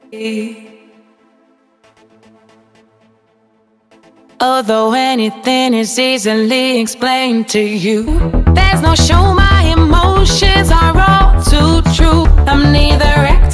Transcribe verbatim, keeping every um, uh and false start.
Although anything is easily explained to you, there's no show, my emotions are all too true. I'm neither